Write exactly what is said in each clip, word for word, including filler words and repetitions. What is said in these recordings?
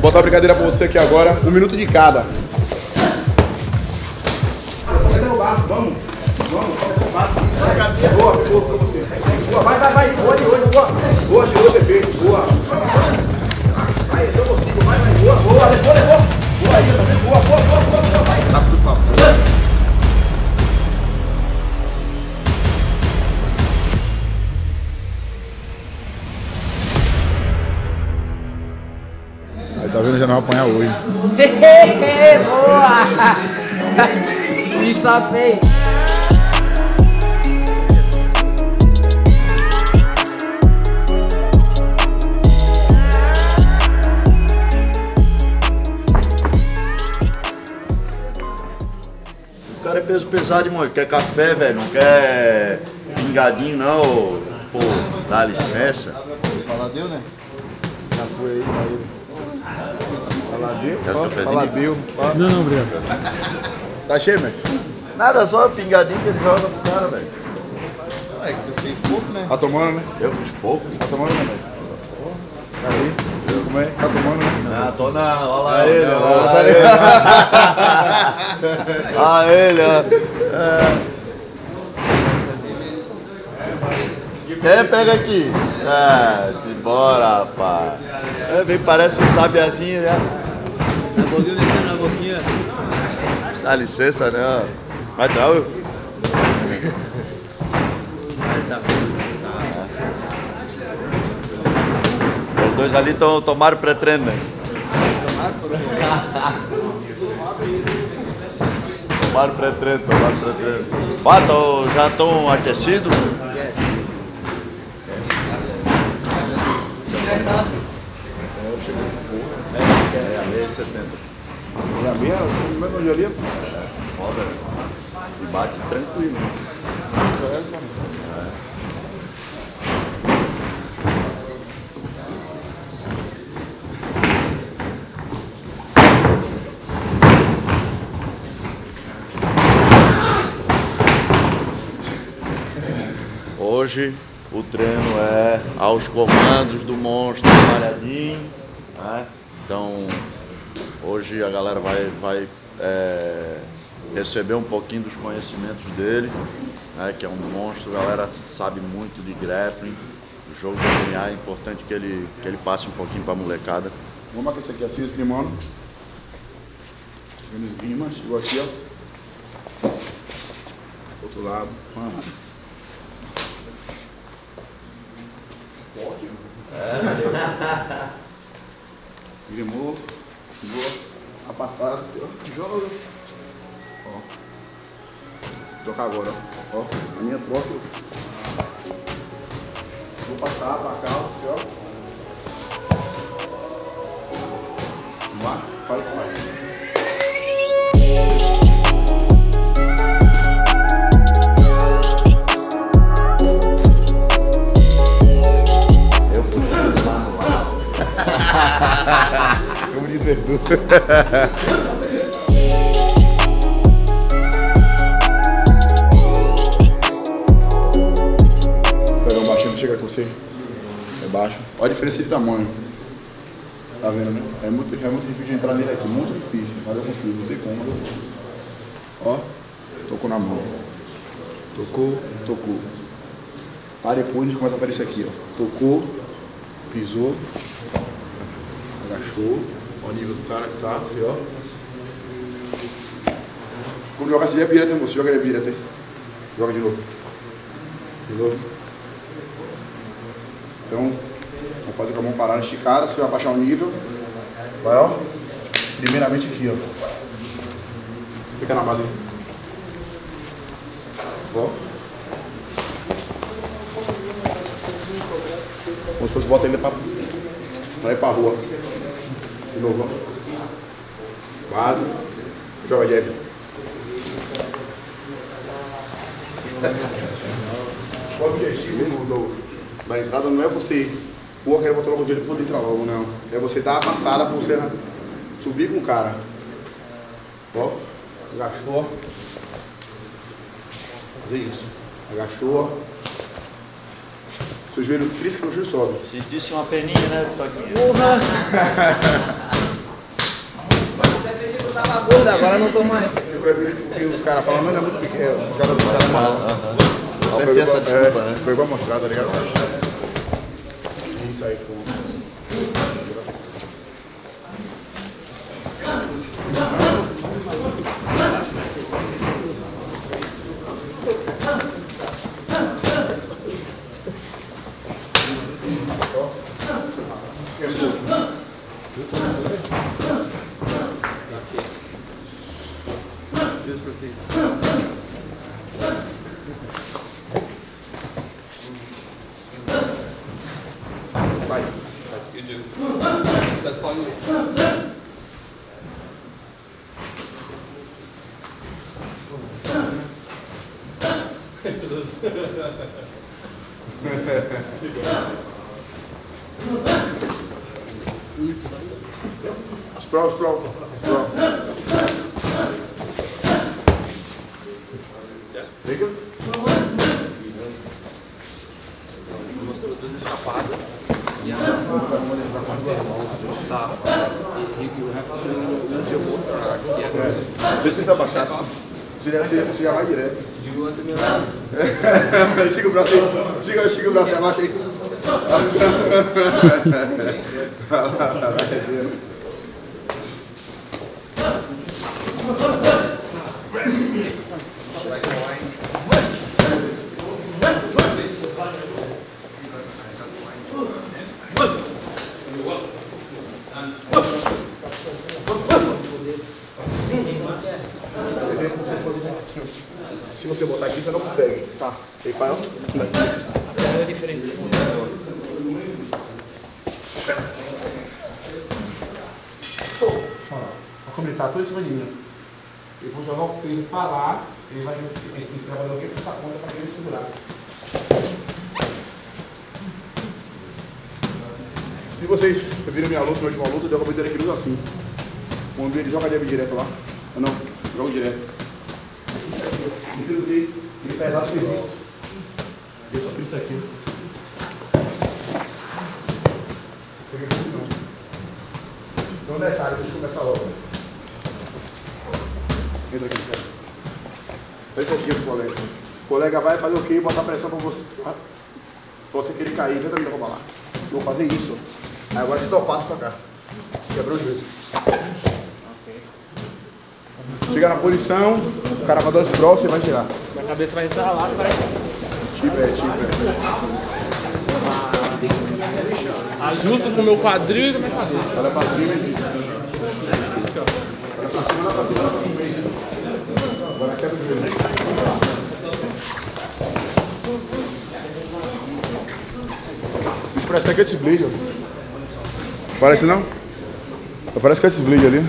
Vou botar uma brincadeira pra você aqui agora, um minuto de cada. Vai derrubar, vamos. Vamos, vai derrubar. Boa, boa, pra você. Boa, vai, vai, vai. Boa de hoje, boa. Boa, tirou o defeito, boa. Vai, eu consigo, vai, vai. Boa, boa, levou, levou. Boa aí, também. Boa, boa, boa, boa, boa, vai. Tá pro papo. Aí tá vendo, já não vai apanhar hoje. Boa! Bicho só feio. O cara é peso pesado, irmão. Ele quer café, velho. Não quer pingadinho, não. Pô, dá licença. Fala deu, né? Já foi aí, aí. Fala deu, Quer fala, cafezinho? fala deu. Não, não, obrigado. Tá cheio, velho? Nada, só pingadinho que ele joga pro cara, velho. É que tu fez pouco, né? Tá tomando, né? Eu fiz pouco. Tá tomando, né, velho? Tá aí. Como é? Tá tomando, né? Ah, tô na. Olha lá ele, não, olha tá lá ele. Olha ele, ó. Quem pega aqui? Ah, bora, rapaz. É, bem, parece um sabiazinho, né? Na boquinha, descendo na boquinha. Dá licença, né? Vai entrar, eu? Os dois ali tão, tomaram pré-treino, né? Tomaram pré-treino, tomaram pré-treino. Ah, tão, já estão aquecidos? É, a meia setenta. E a minha, como é que eu ali? Foda, né? E bate tranquilo. Hoje o treino é aos comandos do monstro malhadinho, né? Então hoje a galera vai, vai é, receber um pouquinho dos conhecimentos dele, né? Que é um monstro, a galera sabe muito de grappling, o jogo de M M A, é importante que ele, que ele passe um pouquinho pra molecada. Vamos aqui, esse aqui assim, esgrimando. Vendo esgrima, chegou aqui, ó. Outro lado. Mano. Forte, é. Grimou, chegou a passada, assim, ó. Joga. Ó. Trocar agora, ó. Ó, a minha troca. Vou passar pra cá, assim, ó. Vamos lá, fala o que faz. Como diz o Edu. Pega um baixinho que chega com você. É baixo. Olha a diferença de tamanho. Tá vendo, né? É muito, é muito difícil de entrar nele aqui. Muito difícil. Mas eu consigo. Não sei como. Ó. Tocou na mão. Tocou, tocou. Aí depois a gente começa a fazer isso aqui, ó. Tocou, pisou. Agachou, olha o nível do cara que tá, assim, ó. Quando joga assim, é bira, tem moço. Joga ele, bira, tem. Joga de novo. De novo. Então, vamos fazer com a mão parada, esticada. Você vai baixar o nível. Vai, ó. Primeiramente aqui, ó. Fica na base aí. Ó. Como se fosse bota ele pra, pra ir pra rua. De novo, ó. Quase. Joga jab. O objetivo do, da entrada não é você pôr aquela botar logo dele pra poder entrar logo, não. É você dar a passada pra você subir com o cara. Ó. Agachou. Fazer isso. Agachou. Seu joelho trisca no joelho sobe. Sentisse uma peninha, né, Toquinha? Porra! tava gordo, agora não tô mais. Porque os caras falam, mas não é muito pequeno. Os caras não falam mal. Sempre tem essa desculpa, né? Pegou a mostrada, tá ligado? Isso aí, pô. Sprawl, sprawl, sprawl. Liga? Mostrou duas escapadas. E a tá. You have to use your water. Deixa eu abaixar. Você já vai direto. You want to me Chega o braço aí. Chega, chega o braço aí, abaixa aí. Se você botar aqui, você não consegue. Tá. Tem pai? É diferente. Olha como ele tá todo em cima de mim. Eu vou jogar o peso pra lá. Ele vai trabalhar o que com essa ponta pra ele segurar. Se vocês viram minha luta, minha última luta, eu derrubei o Derek Lewis assim. Quando ele joga deve direto lá. Ou não, joga direto. Ele fez o quê? Ele fez lá, fez isso. Eu só fiz isso aqui. Peguei isso não. Então detalhe, deixa eu começar logo. Entra aqui, cara. Fecha aqui o colega. O colega vai fazer o quê? Botar pressão pra você. Pra você querer cair, tenta me derrubar lá. Eu vou fazer isso. Aí agora você dá o passo pra cá. Quebrou o juízo. Chega na posição, o cara vai dar os próximos e vai tirar. Minha cabeça vai entrar lá, vai. Tipo, é, tipo, é. Ajusto com o meu quadril e com a minha cabeça. Olha pra cima e olha pra cima, olha pra cima, olha pra cima. Agora quebra o joelho. Isso parece até Curtis Blade, ó. Parece não? Parece Curtis Blade ali.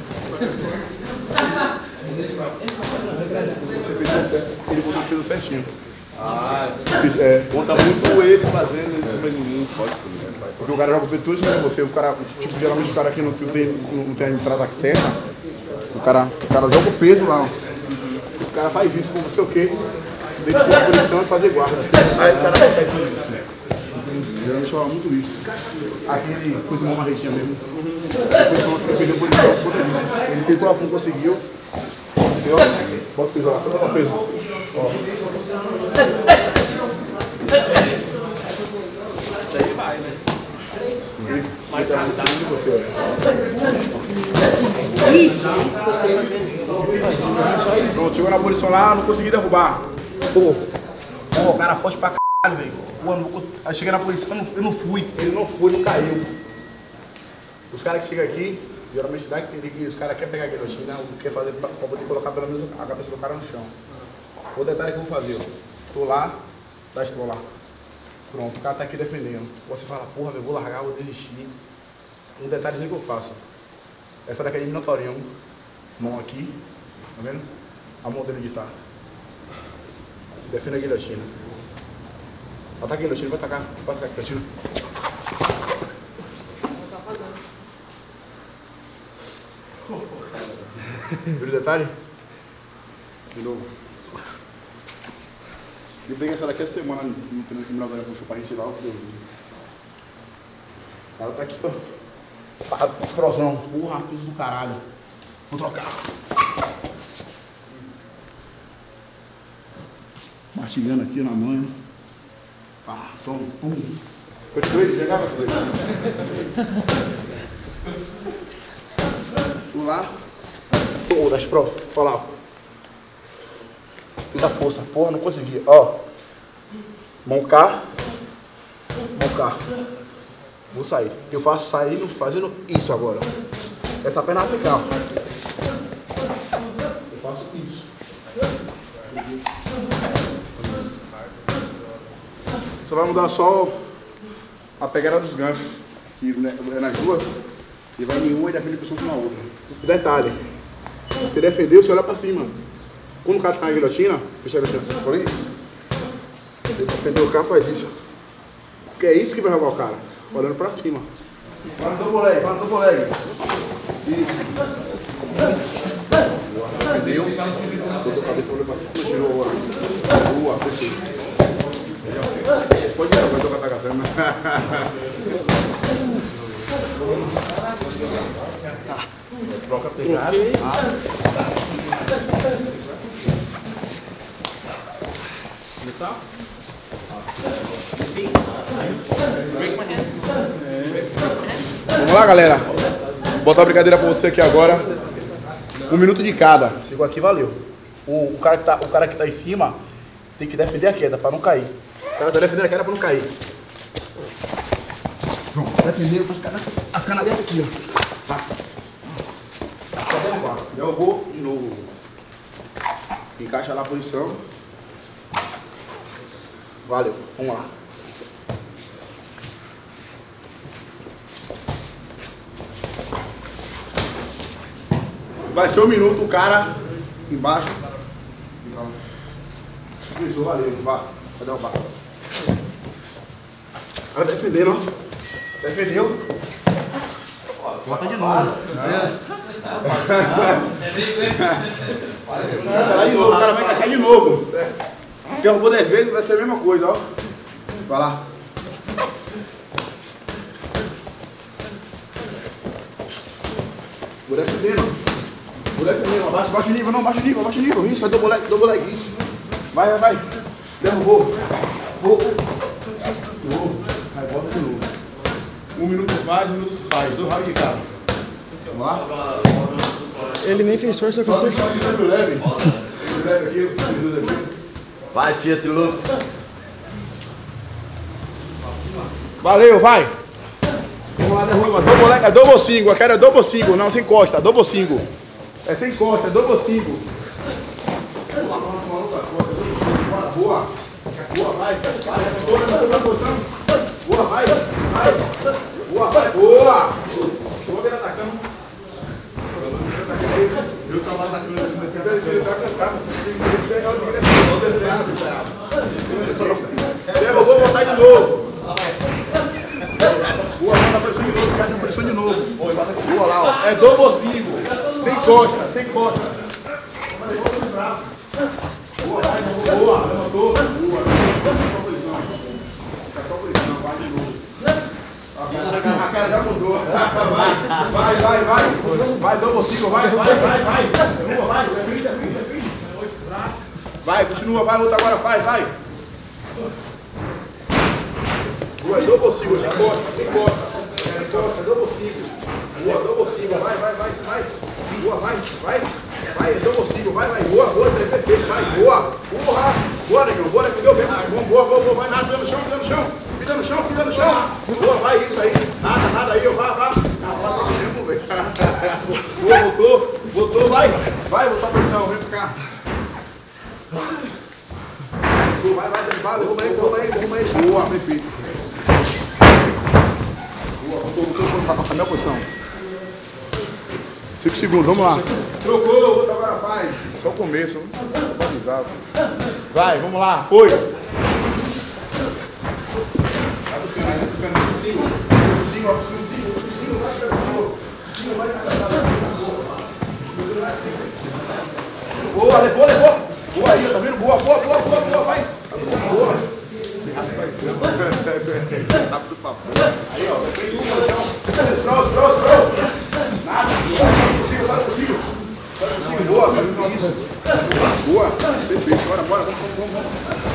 Ele botou o peso certinho. Ah, É, conta muito ele fazendo isso pra mim. Pode ser. porque o cara joga o peso todo em cima de você. O cara, tipo, geralmente o cara aqui não tem, não tem a entrada certa. O cara, o cara joga o peso lá. Ó. O cara faz isso com você o quê? Tem que ser a posição e fazer guarda. Aí o cara tá em cima disso. Geralmente fala muito isso. Aqui ele cozinhou uma retinha mesmo. Ele perdeu a posição por conta disso. Ele tentou a fundo, conseguiu. Entendeu? Bota o peso lá, bota o peso. Ó. Daí vai, né? Mas tá muito de você, ó. Pronto, chegou na posição lá, não consegui derrubar. Pô, pô, o cara forte pra caralho, velho. Pô, não vou... Aí cheguei na posição, eu não, eu não fui. Ele não foi, não caiu. Os caras que chegam aqui, geralmente dá que os caras querem pegar a guilhotina, quer fazer pra poder colocar pelo menos a cabeça do cara no chão. O detalhe que eu vou fazer, ó. Tô lá, tá, estou lá. Pronto, o cara tá aqui defendendo. Você fala, porra, eu vou largar, vou desistir. Um detalhezinho que eu faço. Essa daqui é de Minotaurium. Mão aqui, tá vendo? A mão dele de tá. Defende a guilhotina. Ataca a guilhotina, vai atacar. Vai atacar a guilhotina. Viu o detalhe? De novo. Eu peguei essa daqui essa semana no treino que o Minotaurium puxou pra gente lá. O cara tá aqui, ó. Explosão. Porra, piso do caralho. Vou trocar. Mastigando aqui na mão. Ah, toma, pum. Continua ele, pegava as coisas. Vamos lá. Ô, das pro, olha lá. Sinta força. Porra, não consegui. Ó. Mão cá. Mão cá. Vou sair. Eu faço saindo, fazendo isso agora. Essa perna vai ficar. Eu faço isso. Só vai mudar só a pegada dos ganchos. Que é nas duas, você vai em uma e defende o pescoço na outra. Detalhe. Você defendeu, você olha pra cima. Quando o cara tá na guilhotina, deixa eu ver aqui. Por isso. Você defendeu o cara, faz isso. Porque é isso que vai jogar o cara. Olhando pra cima. Para no double leg, para no double leg. Isso. Defendeu. Soltou a cabeça, olhou pra cima, tirou o olho. Boa, perfeito. Você pode ir, vai tocar a perna. Troca a pegada. Começar? Vamos lá, galera. Vou botar a brincadeira pra você aqui agora. Um minuto de cada. Chegou aqui, valeu. O, o, cara que tá, o cara que tá em cima tem que defender a queda pra não cair. O cara tá defendendo a queda pra não cair. Pronto, defendeu pra ficar nessa, a canaleta aqui, ó. Tá. Só derrubar. Derrubou de novo. Encaixa lá a posição. Valeu, vamos lá. Vai ser um minuto, o cara embaixo. Isso, valeu, vai. Vai derrubar. O cara defendendo, ó. Defendeu. Bota de novo. Vai de novo, o cara vai encaixar de novo. Derrubou dez vezes, vai ser a mesma coisa, ó. Vai lá. Vou defendendo. Vou defendendo. Abaixa, baixa o nível, não, baixa o nível, baixa o nível. Isso, é double leg, double leg, isso. Vai, vai, vai. Derrubou. Vou. Aí volta de novo. Um minuto faz, um minuto faz. Dois rounds de cara. Vamos lá. Ele nem fez força com você. Leve. Leve aqui, aqui. Vai, Fiat Lux. Valeu, vai. Vamos lá, derruba. Double leg, é double single. Eu quero é double single, não, sem costa. Double single. É sem costa, é double single. Boa. Boa, vai. Vai, boa, na posição. Boa, vai. Vai. Boa, vai. Boa. Vou ver atacando. Eu só lá atacando. Você está cansado. Você pegar o direito. Derrubou, vou voltar de novo. Boa, volta a posição de novo. Encaixa a posição de novo. Boa lá, ó. É double single. Sem costa, sem costa. Boa, vai, boa, levantou. Boa, só posição. Só posição, vai de novo. A cara já mudou. Vai, vai, vai, vai. Vai, double single, vai, vai, vai, vai. Continua, vai, defende, defende, defende. Vai, continua, vai, outra agora, faz, vai. Boa, double single, sem costa, sem costa. Sem costa, double single. Boa, double single, vai, vai, vai, vai. Boa, vai, vai. Vai, double single, vai, vai. Boa, boa, você é perfeito, vai, boa. Boa, boa, negão, boa, defendeu bem. Boa, boa, boa, vai, nada, pisa no chão, pisa no chão. Pisa no chão, pisa no chão. Boa, vai, isso aí. Nada, nada aí, vai, vai. Boa, voltou, voltou, vai. Vai, voltou a posição, vem pra cá. Vai, vai, vai, derruba ele, derruba ele, derruba ele. Boa, perfeito. Boa, voltou, voltou, voltou pra minha posição. cinco segundos, vamos lá. Trocou, outro agora faz. Só o começo, avisado. Vai, vamos lá, foi. Vai buscando, buscando, cinco, cinco, cinco, cinco, vai chegar no cinco, vai boa, levou, levou. Boa aí, tá vendo? Boa, boa, boa, boa, boa, vai. Boa. Rápido papo. Aí, ó, vem um, chão. Throw, throw, throw. Nada, não é possível, não é possível. vamos, vamos.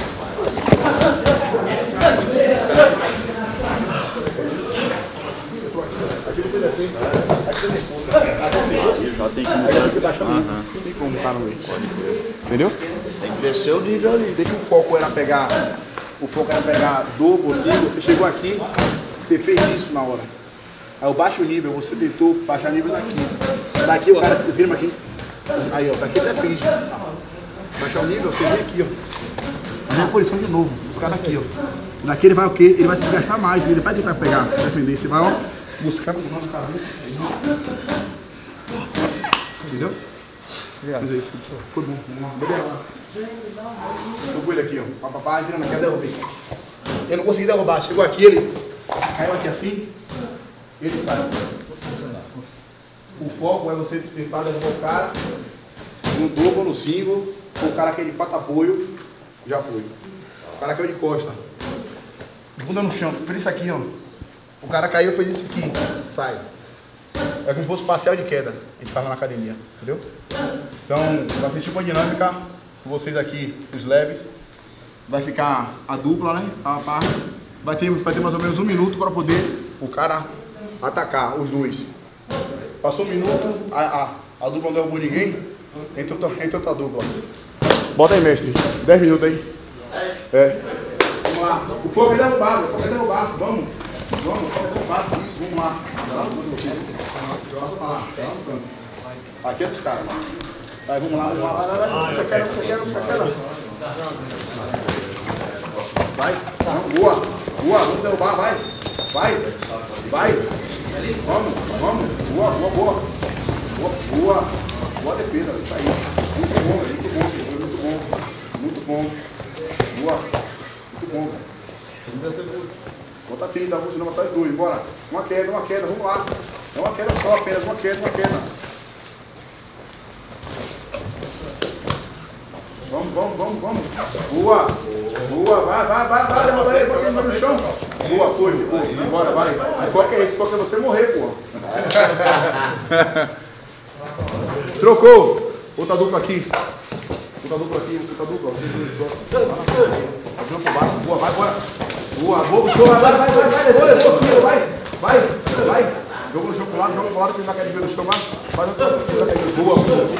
Aqui você defende. Aqui você defende. Aqui você defende. Já tem que Aí tem que baixar o nível. Aham. Não tem como ficar no meio. Pode crer. Entendeu? Tem que descer o nível ali. Desde que o foco era pegar, o foco era pegar dobro ou single, você chegou aqui, você fez isso na hora. Aí eu baixo o nível, você tentou baixar o nível daqui. Daqui o cara esgrima aqui. Aí ó, daqui ele defende. Baixar o nível, você vem aqui, ó. Vem a posição de novo, os caras aqui, ó. Daqui ele vai o quê? Ele vai se gastar mais, ele vai tentar pegar, defender. Você vai, ó, buscar com a cabeça. Entendeu? Obrigado. Foi bom. Beleza. Tô com ele aqui, ó. Papapá, entrando aqui, eu derrubei. Eu não consegui derrubar. Chegou aqui, ele caiu aqui assim, ele sai. O foco é você tentar derrubar o cara no dobro, no single, ou o cara caiu de pata apoio, já foi. O cara caiu de costa. Bunda no chão, fez isso aqui, ó. O cara caiu e fez isso aqui, sai. É como se fosse parcial de queda, a gente faz na academia, entendeu? Então, vai ser tipo uma dinâmica, vocês aqui, os leves, vai ficar a dupla, né? A parte, vai ter, vai ter mais ou menos um minuto para poder o cara atacar, os dois. Passou um minuto, a, a, a dupla não derrubou ninguém, entra outra, entra outra dupla. Bota aí, mestre, dez minutos aí. É. Vamos lá, o fogo é derrubado, o fogo é derrubado, vamos. Vamos, o fogo é derrubado, isso, vamos lá. Aqui é dos caras. Vai, vamos lá, vamos lá, vai, vai, vai. Você quer, você quer, você quer. Vai, boa, boa, vamos derrubar, vai. Vai, vai. Vamos, vamos, boa, boa, boa. Boa, boa, boa defesa, isso aí. Muito bom, muito bom, muito bom, muito bom. Boa, muito bom. Bota trinta, senão vai sair dois, bora. Uma queda, uma queda, vamos lá. É uma queda só, apenas uma queda, uma queda. Vamos, vamos, vamos, vamos. Boa, boa, vai, vai, vai, vai, derruba ele, bota ele no chão. Boa, foi, ficou, bora, vai. O foco é esse, o foco é você morrer, pô. Trocou. Outra dupla aqui. Outra dupla aqui, outra dupla. Boa, vai, bora. Boa, boa, boa, vai, vai, vai, vai, levou, levou, filho, vai, vai, vai. Joga no chão pro lado, joga pro lado, que ele vai cair no chão, vai. Faz o que vai cair. Boa, boa, boa.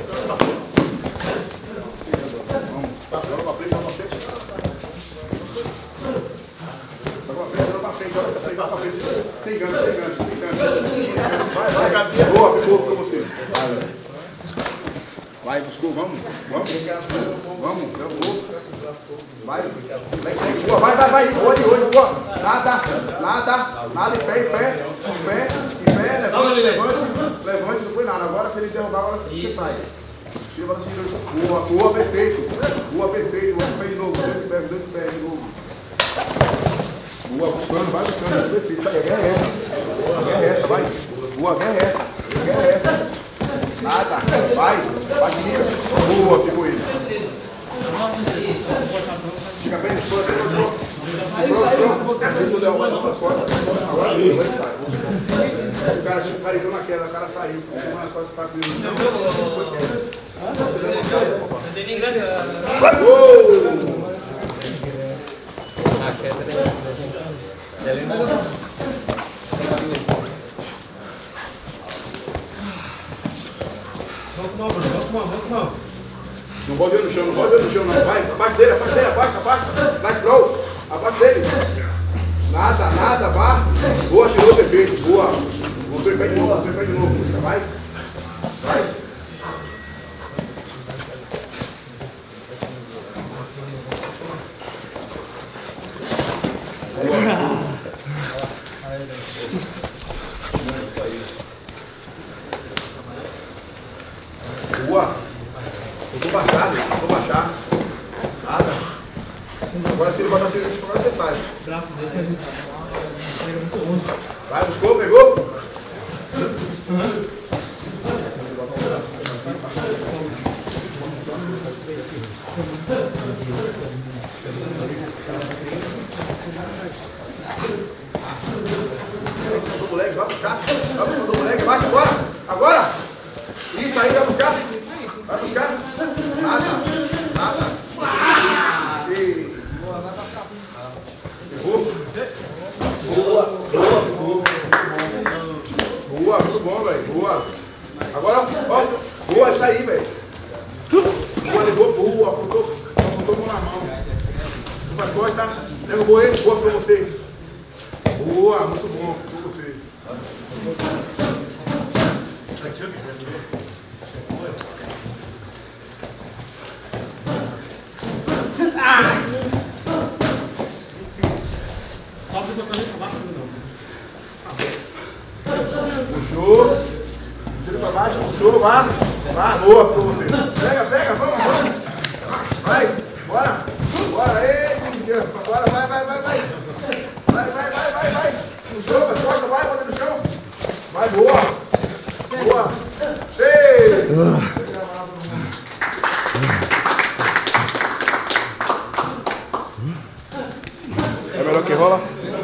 Vamos, joga pra frente, joga pra frente. Joga pra frente, joga pra frente, joga pra frente, joga pra frente. Sem gancho, sem gancho, sem gancho. Vai, vai, boa, ficou, ficou você. Vai, buscou, vamos, vamos, vamos, derrubou. Vai, boa, vai, vai, vai, boa de olho, boa. Nada, nada, nada, em pé, em pé, em pé, em pé, levante, levante, levante, não foi nada. Agora se ele derrubar, agora você sai. Tira para assim, boa, boa, perfeito, boa, perfeito, dois pés de novo, dois pés, dois pés de novo. Boa, buscando, vai buscando, perfeito, sai, a guerra é essa, a guerra é essa, vai, boa, a guerra é essa, a guerra é essa. Nada, vai, vai de nível. Boa, ficou ele. Fica bem de fora, pronto, pronto. Ele deu uma nas costas. Agora ele sai. O cara chegou, o cara entrou na queda, o cara saiu, ficou nas costas para abrir o chão. Não pode ir no chão, não pode ir no chão, não. Vai, abaixo dele, abaixo dele, abaixa, abaixa. Mais pro, abaixo dele. Nada, nada, vá. Boa, tirou, perfeito, boa. Voltou em pé de novo, voltou em pé de novo, música, vai. Vai. Boa. Boa. Eu vou baixar, eu vou baixar. Nada. Agora se ele botar assim, agora você sai. Vai, buscou, pegou? bom, velho. Boa. Agora, ó. Boa, isso aí, velho. Boa, levou, boa. Apontou, apontou a mão na mão. As costas, derrubou ele, boa pra você. Boa, muito bom, pra você. Puxou. Tira pra baixo, puxou, vá. Vá, boa, ficou você. Pega, pega, vamos, vamos. Vai, bora. Bora, ei, bora, vai, vai, vai, vai. Vai, vai, vai, vai, vai. Puxou, as costas, vai, bota no chão. Vai, boa. Boa. Ei. É melhor que rola?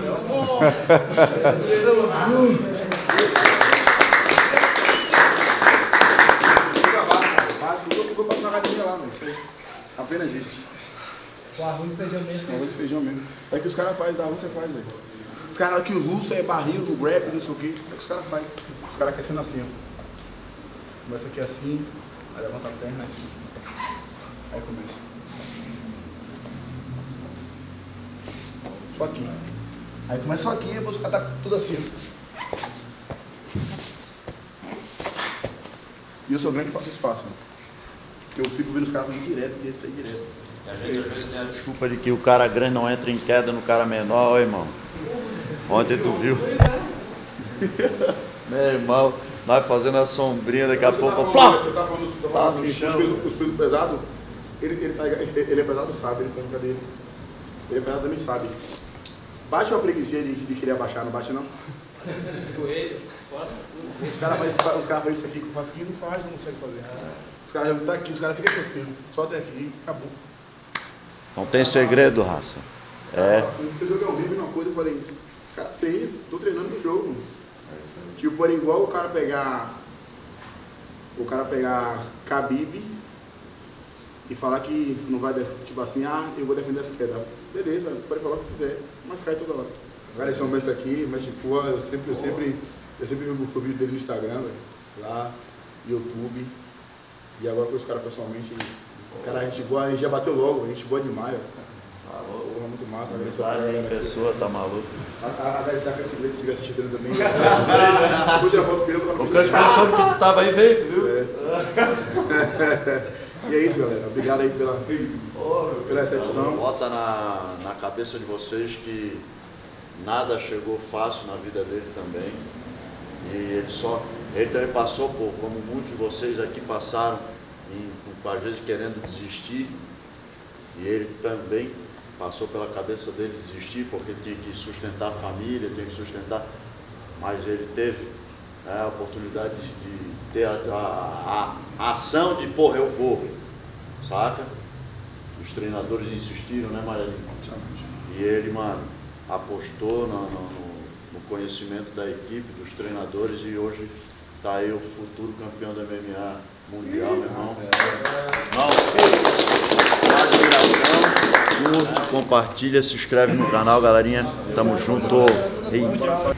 Eu faço na academia lá, mano. Isso aí. Apenas isso. O arroz e feijão mesmo. Arroz e feijão mesmo. É que os caras fazem, da Rússia faz, velho. Os caras que os russos é barril, no grab, não sei o que. É que os caras fazem. Os caras querem sendo assim, ó. Começa aqui assim, aí levanta a perna aqui. Aí começa. Só aqui. Aí começa só aqui, depois os caras tá tudo assim, ó. E eu sou grande e faço isso fácil, mano. Porque eu fico vendo os caras fazendo direto e esse aí direto. E a gente às vezes tem a desculpa de que o cara grande não entra em queda no cara menor, ó, irmão. Ontem tu viu? Meu irmão, nós fazendo a sombrinha, daqui a pouco. Eu tava falando, eu tava falando assim, os pesos, os pesos pesados, ele, ele, tá, ele é pesado, sabe, ele põe dele. Ele é pesado também, sabe. Baixa uma preguiça de, de querer abaixar, não baixa não. Joelho, costa, tudo. Os caras fazem os cara faz isso aqui que eu faço aqui e não faz, não consegue fazer. Os caras já estão aqui, os caras ficam crescendo. Só até aqui e acabou. Não tem segredo, raça. É. Assim, você joga ao vivo uma coisa, eu falei isso. Os caras treinam, tô treinando no jogo, mano. Tipo, por igual o cara pegar. O cara pegar Khabib e falar que não vai, tipo assim, ah, eu vou defender essa queda. Beleza, pode falar o que quiser, mas cai toda hora. Agora esse é um mestre aqui, mestre Pua, eu sempre, eu sempre, eu sempre vi o vídeo dele no Instagram, véio, lá, YouTube. E agora com os caras pessoalmente, cara, a gente boa, a gente já bateu logo, a gente boa demais, ó. Porra, muito massa, agradecer a galera. Pessoa, tá maluco. Agradecer a Cantilete que estiver assistindo também. Vou tirar foto com ele pra O Cantilete soube que tu tava aí, veio, viu? É. E é isso, galera. Obrigado aí pela, pela recepção. Bota na, na cabeça de vocês que nada chegou fácil na vida dele também. E ele só, ele também passou por, como muitos de vocês aqui passaram, em, às vezes querendo desistir. E ele também passou pela cabeça dele desistir, porque tinha que sustentar a família, tinha que sustentar. Mas ele teve, né, a oportunidade de ter a, a, a ação de, porra, eu vou, saca? Os treinadores insistiram, né, Marianinho? E ele, mano, apostou no, no, no conhecimento da equipe, dos treinadores, e hoje tá aí o futuro campeão da M M A mundial, meu irmão. Não, admiração, curte, compartilha, se inscreve no canal, galerinha. Tamo junto. Ei.